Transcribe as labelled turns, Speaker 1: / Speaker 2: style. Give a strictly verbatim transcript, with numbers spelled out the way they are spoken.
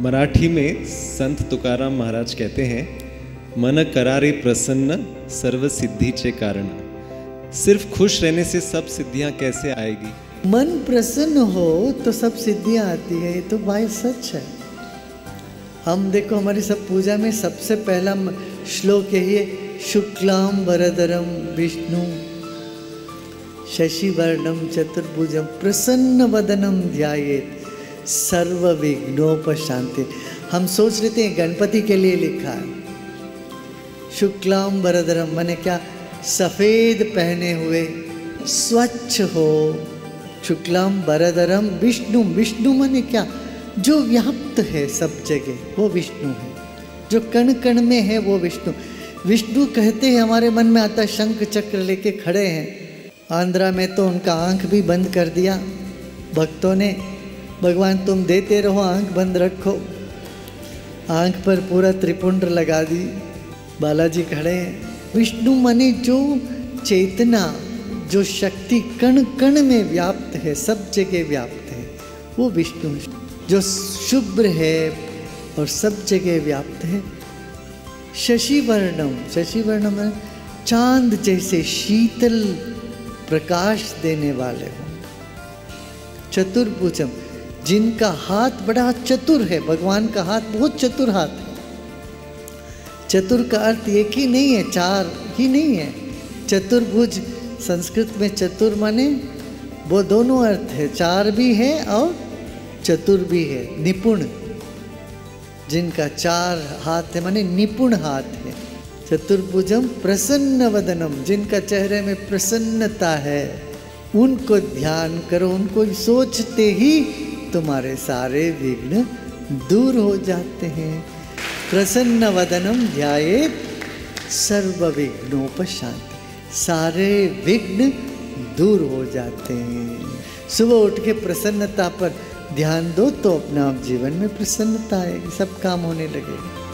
Speaker 1: मराठी में संत तुकाराम महाराज कहते हैं, मन करारे प्रसन्न सर्व सिद्धीचे कारण। सिर्फ खुश रहने से सब सिद्धियां कैसे आएगी?
Speaker 2: मन प्रसन्न हो तो सब सिद्धियां आती है, ये तो भाई सच है। हम देखो हमारी सब पूजा में सबसे पहला श्लोक यही है, शुक्लाम वरदरम विष्णु शशिवर्णम चतुर्भुजम प्रसन्न वदनम ध्यायेत सर्व विघ्नोपशांति। हम सोच लेते हैं गणपति के लिए लिखा है शुक्लाम वरदरम, माने क्या? सफ़ेद पहने हुए, स्वच्छ हो। शुक्लाम वरदरम विष्णु, विष्णु माने क्या? जो व्याप्त है सब जगह, वो विष्णु है। जो कण कण में है वो विष्णु। विष्णु कहते हैं, हमारे मन में आता है शंख चक्र लेके खड़े हैं। आंध्रा में तो उनका आंख भी बंद कर दिया भक्तों ने। भगवान तुम देते रहो, आंख बंद रखो। आंख पर पूरा त्रिपुंड लगा दी, बालाजी खड़े हैं। विष्णु माने जो चेतना, जो शक्ति कण कण में व्याप्त है, सब जगह व्याप्त है, वो विष्णु। जो शुभ्र है और सब जगह व्याप्त है। शशिवर्णम, शशिवर्णम चांद जैसे शीतल प्रकाश देने वाले हो। चतुर्भुजम, जिनका हाथ बड़ा चतुर है। भगवान का हाथ बहुत चतुर हाथ है। चतुर का अर्थ एक ही नहीं है, चार ही नहीं है। चतुर्भुज संस्कृत में चतुर माने वो दोनों अर्थ है, चार भी है और चतुर भी है, निपुण। जिनका चार हाथ है माने निपुण हाथ है। चतुर्भुजम प्रसन्न वदनम, जिनका चेहरे में प्रसन्नता है, उनको ध्यान करो। उनको सोचते ही तुम्हारे सारे विघ्न दूर हो जाते हैं। प्रसन्न वदनम ध्यायेत सर्व विघ्नोपशांति, सारे विघ्न दूर हो जाते हैं। सुबह उठ के प्रसन्नता पर ध्यान दो तो अपना आप जीवन में प्रसन्नता आएगी, सब काम होने लगेगा।